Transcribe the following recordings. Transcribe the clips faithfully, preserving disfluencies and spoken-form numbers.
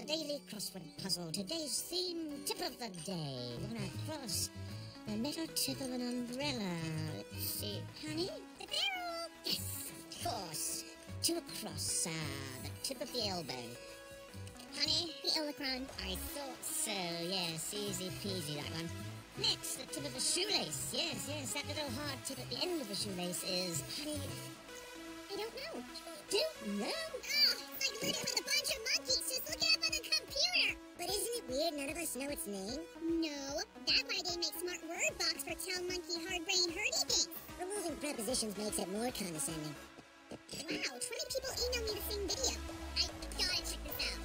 daily crossword puzzle. Today's theme, tip of the day. We're gonna cross the metal tip of an umbrella. Let's see. Honey? The barrel! Yes, of course. To across, uh, the tip of the elbow. Honey? The olicron. I thought so, yes. Easy peasy, that one. Next, the tip of a shoelace. Yes, yes, that little hard tip at the end of the shoelace is... Honey... I don't know. Don't know? Oh, it's like living with a bunch of monkeys. Just look it up on the computer. But isn't it weird none of us know its name? No, that's why they make smart word box for tell monkey hard brain hurdy things. Removing prepositions makes it more condescending. Wow, twenty people emailed me the same video. I gotta check this out.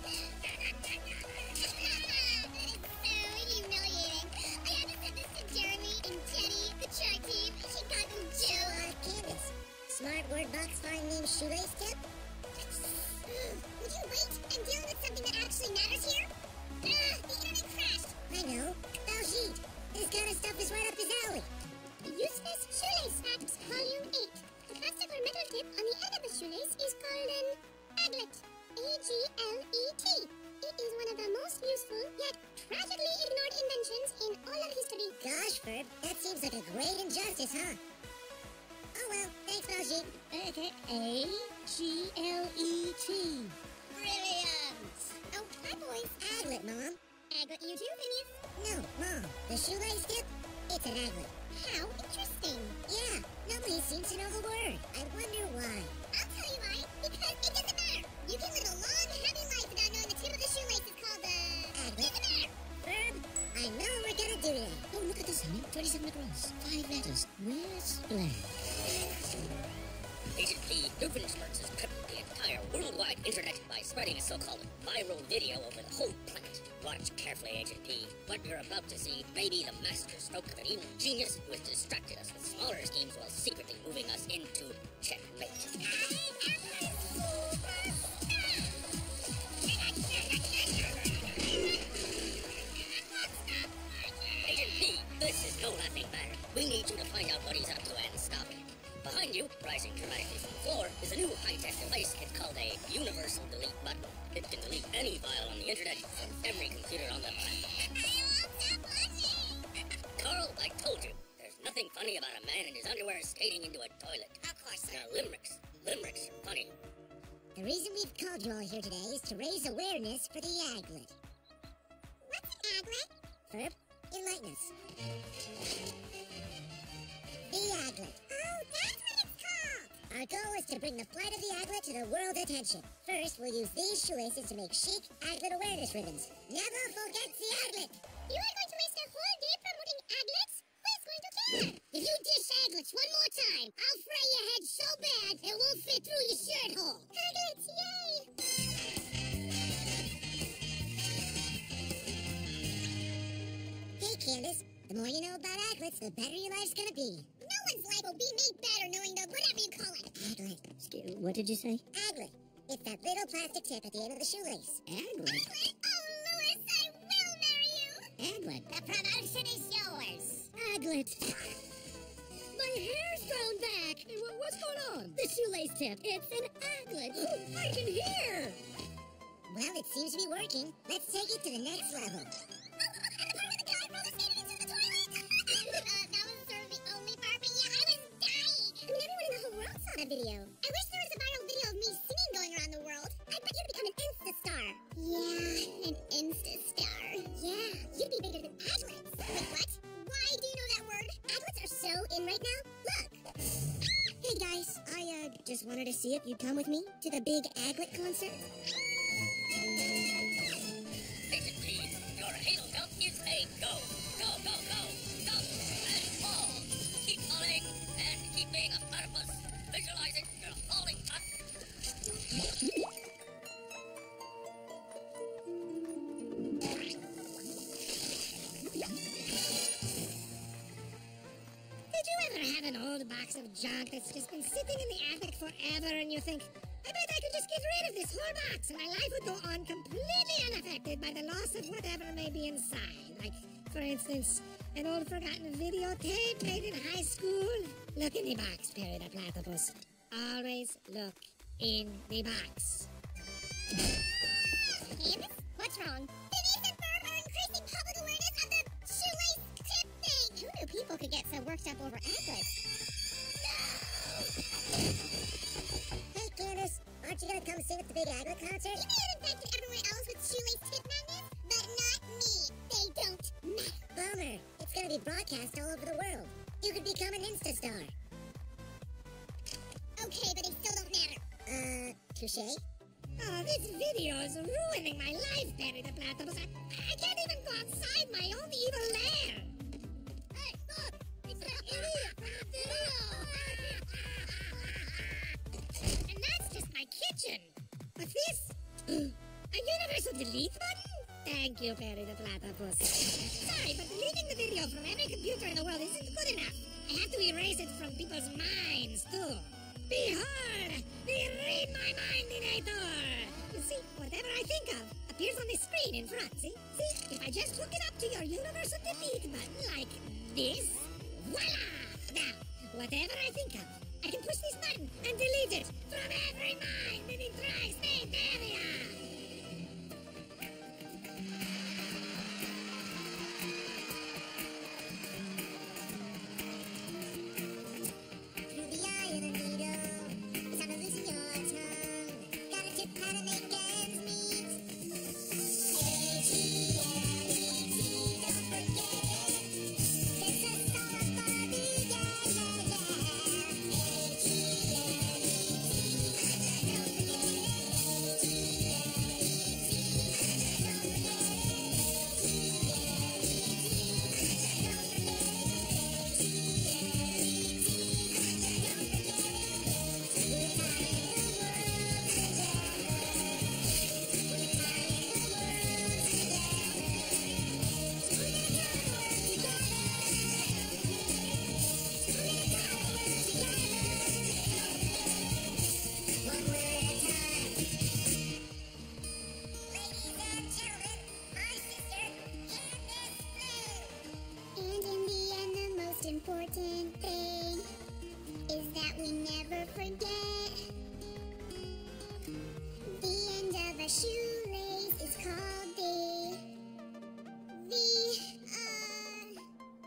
That is so humiliating. I had to send this to Jeremy and Jenny, the chart team. She got them too. Uh, Candace, smart word box find name shoelace tip? Would you wait and deal with something that actually matters here? Ugh, the internet crashed. I know. Baljeet, this kind of stuff is right up his alley. Useless Shoelace Facts, Volume eight. The plastic or metal tip on the end of a shoelace is called an aglet. A G L E T. It is one of the most useful, yet tragically ignored inventions in all of history. Gosh, Ferb, that seems like a great injustice, huh? Oh well, thanks, Baljeet. Okay, A G L E T. Brilliant! Oh, hi, boys. Aglet, Mom. Aglet you too, Phineas? No, Mom, the shoelace tip? It's an aglet. How interesting. Yeah, nobody seems to know the word. I wonder why. I'll tell you why. Because it doesn't matter. You can live a long, happy life without knowing the tip of the shoelace is called the... Aglet. Doesn't matter. Ferb, I know what we're gonna do today. Oh, look at this, honey. twenty-seven across. Five letters. Where's blank? Agent P Doofenshmirtz has crippled the entire worldwide internet by spreading a so-called viral video over the whole planet. Watch carefully, Agent P. What you're about to see may be the master stroke of an evil genius who has distracted us with smaller schemes while secretly moving us into checkmate. Agent P, this is no laughing matter. We need you to find out what he's up to and stop him. Behind you, rising dramatically from the floor, is a new high-tech device. It's called a universal delete button. It can delete any file on the internet from every computer on the planet. I won't stop watching. Carl, I told you, there's nothing funny about a man in his underwear skating into a toilet. Of course. Now, limericks. Limericks are funny. The reason we've called you all here today is to raise awareness for the aglet. What's an aglet? Ferb, enlighten us. The aglet. Oh, that's what it's called. Our goal is to bring the plight of the aglet to the world's attention. First, we'll use these shoelaces to make chic aglet awareness ribbons. Never forget the aglet! You are going to waste a whole day promoting aglets? Who's going to care? If you dish aglets one more time, I'll fry your head so bad it won't fit through your shirt hole. Aglets, yay! Hey, Candace. The more you know about aglets, the better your life's gonna be. No one's life will be made better knowing the whatever you call it. Aglet. Excuse- What did you say? Aglet. It's that little plastic tip at the end of the shoelace. Aglet. Aglet? Oh, Louis, I will marry you. Aglet. The promotion is yours. Aglet. My hair's grown back. Hey, wha- what's going on? The shoelace tip. It's an aglet. I can hear. Well, it seems to be working. Let's take it to the next level. A video. I wish there was a viral video of me singing going around the world. I bet you'd become an Insta star. Yeah, an Insta star. Yeah, you'd be bigger than aglets. Wait, what? Why do you know that word? Aglets are so in right now. Look. Hey guys, I uh just wanted to see if you'd come with me to the big aglet concert. Agent P, your halo jump is a go. Go, go, go. Jump and fall. Keep falling and keep being a platypus. Visualizing your falling top. Did you ever have an old box of junk that's just been sitting in the attic forever and you think, I bet I could just get rid of this whole box and my life would go on completely unaffected by the loss of whatever may be inside? Like, for instance, an old forgotten videotape made in high school? Look in the box, Perry the Platypus. Always look in the box. Candace, what's Aglet concert? You may have infected everyone else with shoelace tip magnets, but not me. They don't matter. Bummer. It's gonna be broadcast all over the world. You could become an Insta star. Okay, but they still don't matter. Uh, touche? Oh, this video is ruining my life, Perry the Platypus. I, I can't even go outside my own evil lair. Hey, look! It's that idiot from the video! And that's just my kitchen. What's this? A universal delete button? Thank you, Perry the Platypus. Sorry, but deleting the video from every computer in the world isn't good enough. I have to erase it from people's minds, too. Behold, the Read My Mindinator! You see, whatever I think of appears on the screen in front, see? See, if I just hook it up to your universal delete button like this, voila! Now, whatever I think of, I can push this button and delete it from every mind in the tri-state area! Through the eye of the needle, it's time to loosen your tongue. Got a tip how to make ends meet. A G L E T, don't forget it. It's a star of Barbie, yeah, yeah, yeah. A G L E T, don't forget it. A G L E T, don't forget it. A G L E T, don't forget it. A G L E T, don't forget it. A G L E T, don't forget it. One word at a time. Ladies and gentlemen, my sister, Candace Flynn. And in the end, the most important thing is that we never forget. The end of a shoelace is called the... The... Uh...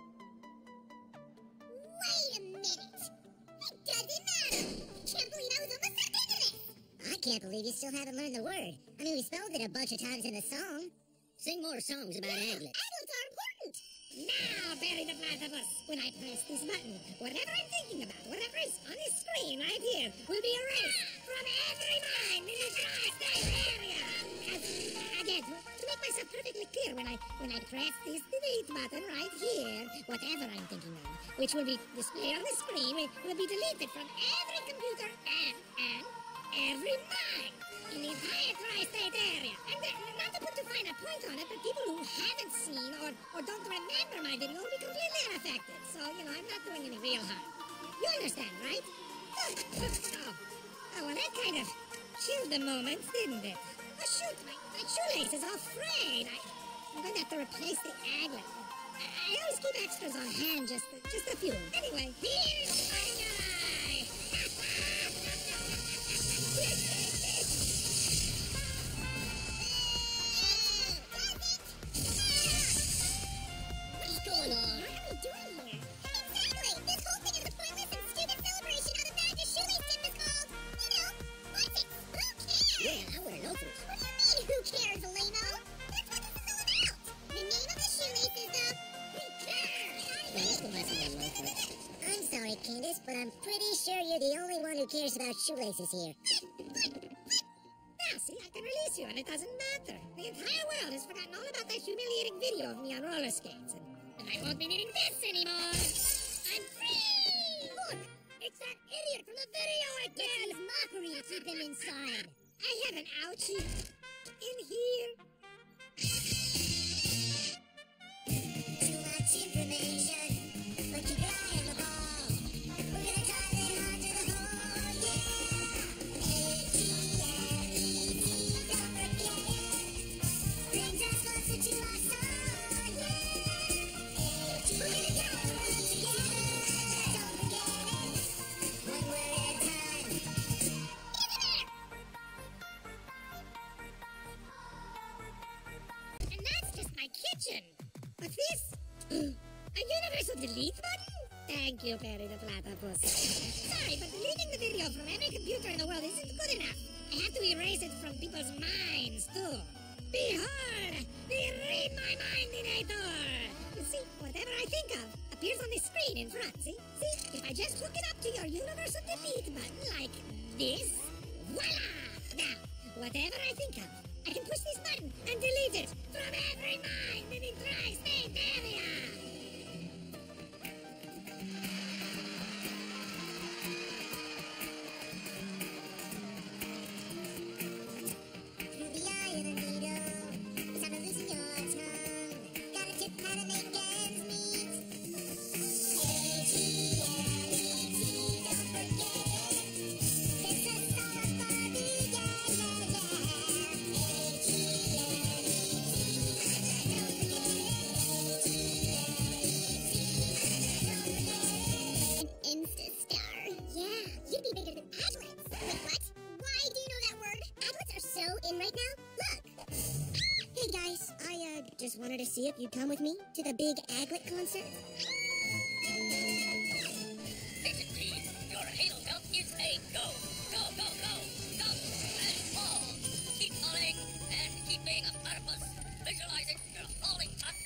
Wait a minute! It doesn't matter! Can't believe I was almost that into this! I can't believe you still haven't learned the word. I mean, we spelled it a bunch of times in the song. Sing more songs about aglets. Aglets are important! Now, Perry the Platypus, when I press this button, whatever I'm thinking about, whatever is on the screen right here, will be erased from every mind in the tri-state area. As, again, to, to make myself perfectly clear, when I when I press this delete button right here, whatever I'm thinking of, which will be displayed on the screen, will, will be deleted from every computer and and every mind in the entire tri-state area. And uh, not to put too fine a point on it, but people who haven't seen or, or don't remember my video will be completely unaffected. So, you know, I'm not doing any real harm. You understand, right? Oh, oh well, that kind of chilled the moment, didn't it? Oh, shoot, my, my shoelace is all frayed. I, I'm going to have to replace the aglet. I, I always keep extras on hand, just, just a few. Anyway, here's my guy! What's going on? What are we doing here? Exactly! This whole thing is a pointless and stupid celebration of the fact that shoelace tip is called, you know, what's it? Who cares? Yeah, I would have known for What do you mean, who cares, Eleno? That's what this is all about! The name of the shoelace is, uh, Who Cares? Well, let's go buy some more loaf for it. I'm sorry, Candace, but I'm pretty sure you're the only one who cares about shoelaces here. Now, see, I can release you, and it doesn't matter. The entire world has forgotten all about that humiliating video of me on roller skates, and, and I won't be needing this anymore. I'm free! Look, it's that idiot from the video again! It's mockery to keep him inside. I have an ouchie in here. Too much information, but keep your eye on the ball. We're gonna drive it hard to the hole, yeah. A G L E T, don't forget it. Brings us closer to our soul, yeah. A G L E T, we're gonna work together. Don't forget it. One word at a time. And that's just my kitchen. What's this? A universal delete button? Thank you, Perry the Platypus. Sorry, but deleting the video from every computer in the world isn't good enough. I I have to erase it from people's minds, too. Behold! The Read My Mindinator! You see, whatever I think of appears on the screen in front, see? See, if I just hook it up to your universal delete button like this, voila! Now, whatever I think of, I can push this button and delete it from every mind in the tri-state area! Through the eye of the needle, the sound of losing your tongue. Gotta tip how to make ends meet. A G L E T, don't forget it. It's a song of Barbie, yeah, yeah, yeah. A G L E T, don't forget it. A G L E T, don't forget it. An Insta-star. Yeah, you'd be bigger than adlets. Wait, what? Why do you know that word? Adlets are so in right now. Look. Hey guys, I uh just wanted to see if you'd come with me to the big Aglet concert. Agent P, your hail help is a go. Go, go, go, go, and fall. Keep falling and keep being a platypus. Visualizing your falling top.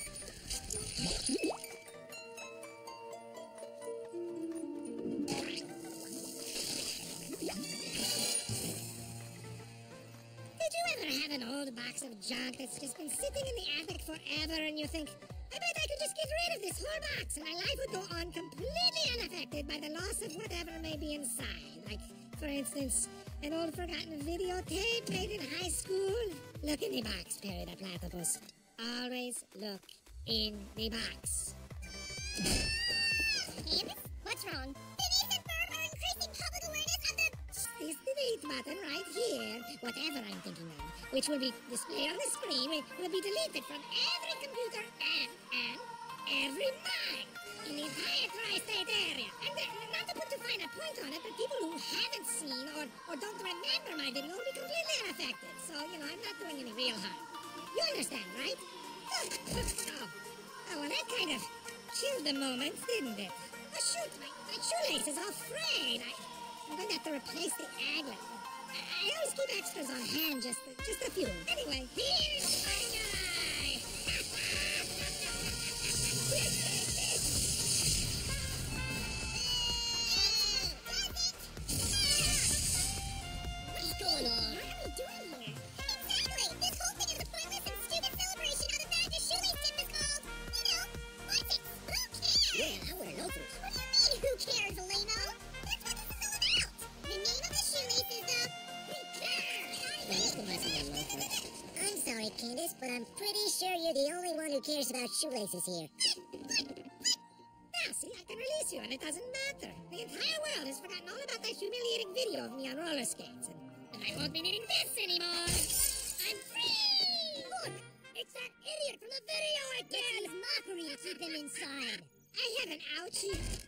Did you ever have an old box of junk that's just been sitting in the attic forever and you think, I bet I could just get rid of this whole box and my life would go on completely unaffected by the loss of whatever may be inside? Like, for instance, an old forgotten videotape made in high school? Look in the box, Perry the Platypus. Always look in the box. Candace, what's wrong? Phineas and Ferb are increasing public awareness of the... This delete button right here, whatever I'm thinking of, which will be displayed on the screen, will, will be deleted from every computer and, and every mind in the entire tri-state area. And then, not to put too fine a point on it, but people who haven't seen or, or don't remember my video will be completely unaffected. So, you know, I'm not doing any real harm. You understand, right? Oh, oh, oh well, that kind of chilled the moment, didn't it? Oh, shoot, my, my shoelace is all frayed. I... I'm going to have to replace the aglet. I, I always keep extras on hand, just just a few. Anyway, here's my guy! What's going on? What are we doing here? Exactly! This whole thing is a pointless and stupid celebration of the magic shoelace tip is called, you know, what's it? Who cares? Yeah, I wear loafers. What do you mean, who cares, Eleno? That's what this is all about! The name of the shoelace is, uh, Who Cares? Well, let's go buy some more loafers. I'm sorry, Candace, but I'm pretty sure you're the only one who cares about shoelaces here. Now, see, I can release you, and it doesn't matter. The entire world has forgotten all about that humiliating video of me on roller skates, and, and I won't be needing this anymore. I'm free! Look, it's that idiot from the video again! It's mockery to keep him inside. I have an ouchie.